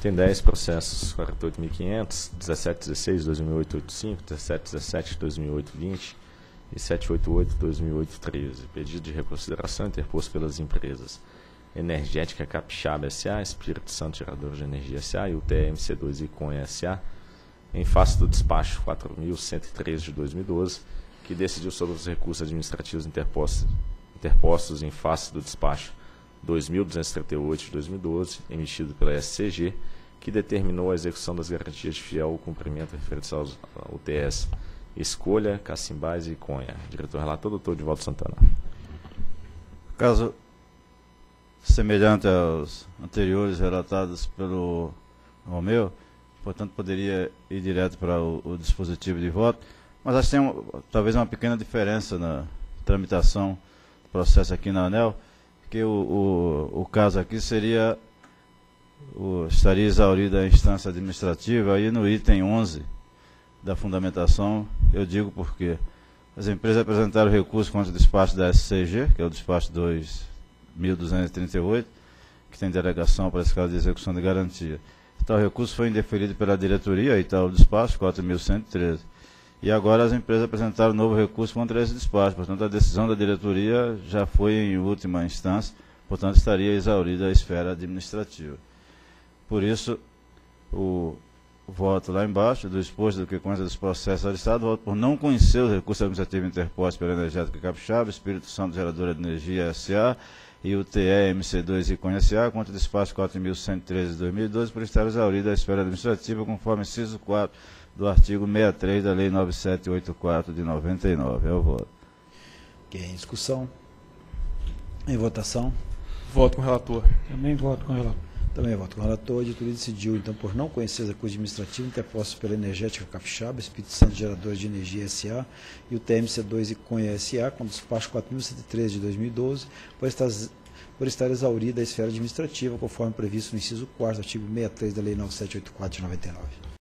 Tem 10 processos, 48.500, 1716, 2008-85, 1717, 2008-20 e 788, 2008-13. Pedido de reconsideração interposto pelas empresas Energética Capixaba S.A., Espírito Santo Gerador de Energia S.A. e UTE-MC2 Icon S.A., em face do despacho 4.113 de 2012, que decidiu sobre os recursos administrativos interpostos em face do despacho 2.238 de 2012, emitido pela SCG, que determinou a execução das garantias de fiel cumprimento referentes aos UTS Escolha, Cacimbás e Conha. Diretor-relator, doutor Divaldo Santana. Caso semelhante aos anteriores relatados pelo Romeu, portanto poderia ir direto para o dispositivo de voto, mas acho que tem talvez uma pequena diferença na tramitação do processo aqui na ANEEL, que o caso aqui seria, estaria exaurida a instância administrativa, aí no item 11 da fundamentação, eu digo porque as empresas apresentaram recurso contra o despacho da SCG, que é o despacho 2.238, que tem delegação para esse caso de execução de garantia. Tal recurso foi indeferido pela diretoria, aí está o despacho 4.113. E agora as empresas apresentaram novo recurso contra esse despacho, portanto a decisão da diretoria já foi em última instância, portanto estaria exaurida a esfera administrativa. Por isso, o voto lá embaixo, do exposto do que consta dos processos alistados, voto por não conhecer os recursos administrativos interpostos pela Energética Capixaba, Espírito Santo Geradora de Energia S.A. e o TE-MC2 Icon S.A. contra o despacho 4.113 de 2012, por estar exaurida a esfera administrativa, conforme inciso 4 do artigo 63 da Lei 9784 de 99. É o voto. Ok, em discussão. Em votação. Voto com o relator. Também voto com o relator. Também voto com o relator. A diretoria decidiu, então, por não conhecer os recursos administrativos interpostos pela Energética Capixaba, Espírito Santo Geradores de Energia S.A. e o TMC2 Icon S.A. com despacho 4.113 de 2012, por estar exaurida a esfera administrativa, conforme previsto no inciso 4º, artigo 63 da Lei 9784 de 99.